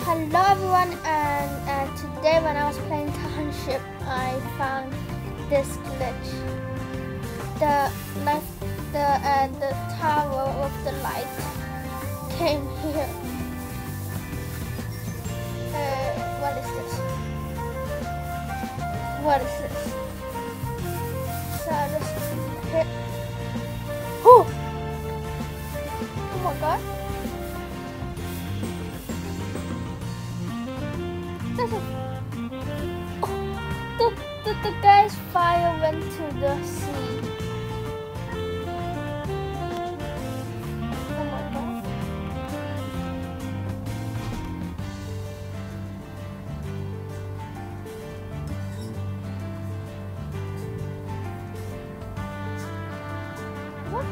Hello everyone, and today when I was playing Township, I found this glitch. The tower of the light came here. What is this? What is this? So I just hit. Oh my god! The guy's fire went to the sea. Oh my god. What?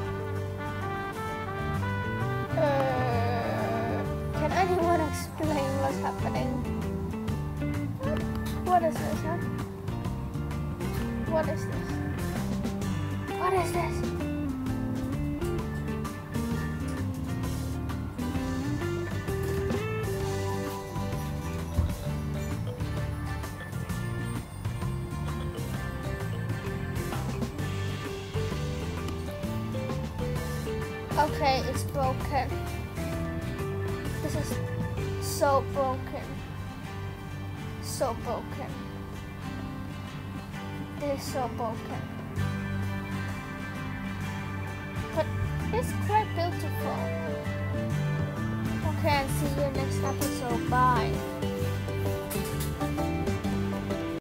Can anyone explain what's happening? What is this, huh? What is this? What is this? Okay, it's broken. This is so broken. So broken. It is so broken. But it's quite beautiful. Okay, and see you next episode. Bye.